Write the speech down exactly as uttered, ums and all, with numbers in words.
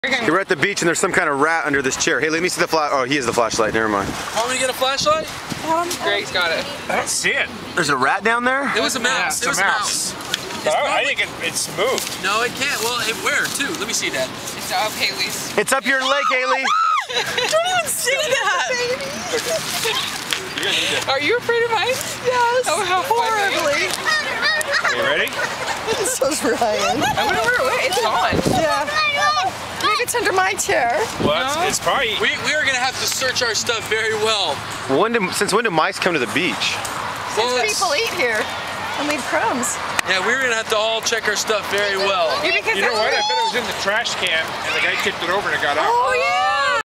We're at the beach and there's some kind of rat under this chair. Hey, let me see the flash. Oh, he has the flashlight. Never mind. Want me to get a flashlight? Um, Greg's got it. I don't see it. There's a rat down there? It was a mouse. Yeah, it was a a mouse. mouse. Oh, I think it, it's moved. No, it can't. Well, it, where too? Let me see that. It's up Haley's. It's up your leg, Haley. Don't even say that. Are you afraid of mice? Yes. Oh, how horribly. Are you ready? So's Ryan. I wonder where it went. It's gone. Yeah. Maybe it's under my chair. Well, no. it's, it's probably... We, we are going to have to search our stuff very well. When do, since when do mice come to the beach? Since well, people eat here and leave crumbs. Yeah, we're going to have to all check our stuff very well. Yeah, because you know what? I bet it was in the trash can and the guy tipped it over and it got out. Oh, yeah.